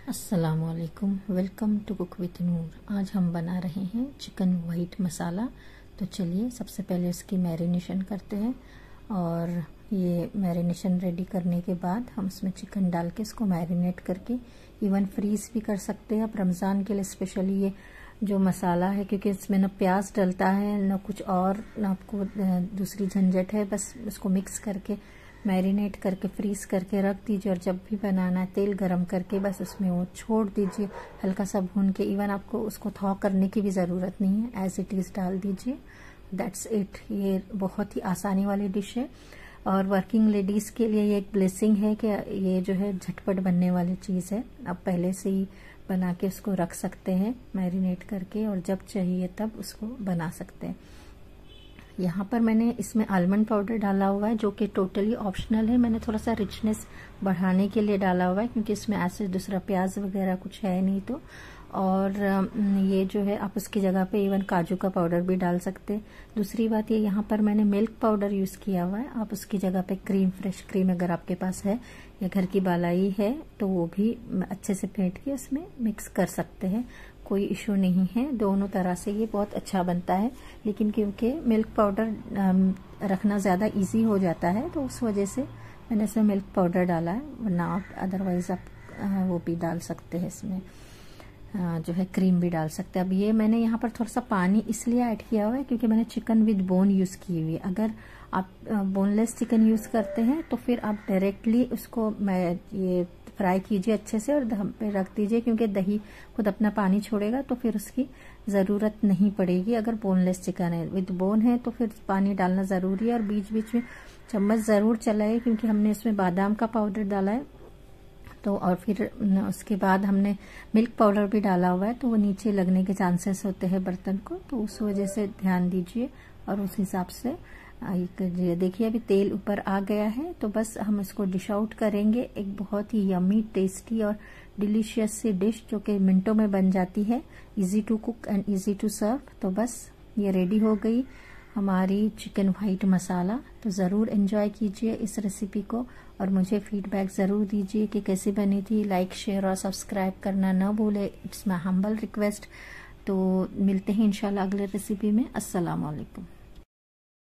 अस्सलामुअलैकुम, welcome to cook with Noor. आज हम बना रहे हैं चिकन वाइट मसाला। तो चलिए सबसे पहले इसकी मैरिनेशन करते हैं। और ये मैरिनेशन रेडी करने के बाद हम इसमें चिकन डाल के इसको मैरिनेट करके इवन फ्रीज भी कर सकते हैं। अब रमज़ान के लिए स्पेशली ये जो मसाला है, क्योंकि इसमें ना प्याज डलता है ना कुछ और, ना आपको दूसरी झंझट है। बस इसको मिक्स करके मैरिनेट करके फ्रीज करके रख दीजिए और जब भी बनाना है तेल गरम करके बस उसमें वो छोड़ दीजिए, हल्का सा भून के। इवन आपको उसको थॉ करने की भी ज़रूरत नहीं है, एज इट इज़ डाल दीजिए। That's it. ये बहुत ही आसानी वाली डिश है और वर्किंग लेडीज़ के लिए ये एक ब्लेसिंग है कि ये जो है झटपट बनने वाली चीज़ है। आप पहले से ही बना के उसको रख सकते हैं मैरिनेट करके, और जब चाहिए तब उसको बना सकते हैं। यहाँ पर मैंने इसमें आलमंड पाउडर डाला हुआ है, जो कि टोटली ऑप्शनल है। मैंने थोड़ा सा रिचनेस बढ़ाने के लिए डाला हुआ है, क्योंकि इसमें ऐसे दूसरा प्याज वगैरह कुछ है नहीं तो। और ये जो है आप उसकी जगह पे इवन काजू का पाउडर भी डाल सकते हैं। दूसरी बात ये, यहाँ पर मैंने मिल्क पाउडर यूज़ किया हुआ है। आप उसकी जगह पे क्रीम, फ्रेश क्रीम अगर आपके पास है या घर की बालाई है तो वो भी अच्छे से फेंट के उसमें मिक्स कर सकते हैं, कोई इशू नहीं है। दोनों तरह से ये बहुत अच्छा बनता है, लेकिन क्योंकि मिल्क पाउडर रखना ज़्यादा इजी हो जाता है तो उस वजह से मैंने इसमें मिल्क पाउडर डाला है, वरना आप अदरवाइज आप वो भी डाल सकते हैं, इसमें जो है क्रीम भी डाल सकते हैं। अब ये मैंने यहाँ पर थोड़ा सा पानी इसलिए ऐड किया हुआ है क्योंकि मैंने चिकन विद बोन यूज़ की हुई है। अगर आप बोनलेस चिकन यूज़ करते हैं तो फिर आप डायरेक्टली उसको ये फ्राई कीजिए अच्छे से और दम पे रख दीजिए, क्योंकि दही खुद अपना पानी छोड़ेगा तो फिर उसकी ज़रूरत नहीं पड़ेगी। अगर बोनलेस चिकन है, विद बोन है तो फिर पानी डालना ज़रूरी है और बीच बीच में चम्मच ज़रूर चलाए, क्योंकि हमने इसमें बादाम का पाउडर डाला है तो। और फिर उसके बाद हमने मिल्क पाउडर भी डाला हुआ है, तो वो नीचे लगने के चांसेस होते हैं बर्तन को, तो उस वजह से ध्यान दीजिए और उस हिसाब से ये देखिए अभी तेल ऊपर आ गया है। तो बस हम इसको डिश आउट करेंगे। एक बहुत ही यमी, टेस्टी और डिलीशियस सी डिश जो कि मिनटों में बन जाती है, easy to cook and easy to serve. तो बस ये रेडी हो गई हमारी चिकन वाइट मसाला। तो ज़रूर एंजॉय कीजिए इस रेसिपी को और मुझे फीडबैक ज़रूर दीजिए कि कैसी बनी थी। लाइक, शेयर और सब्सक्राइब करना ना भूले, इट्स माय हम्बल रिक्वेस्ट। तो मिलते हैं इंशाल्लाह अगले रेसिपी में। अस्सलाम वालेकुम।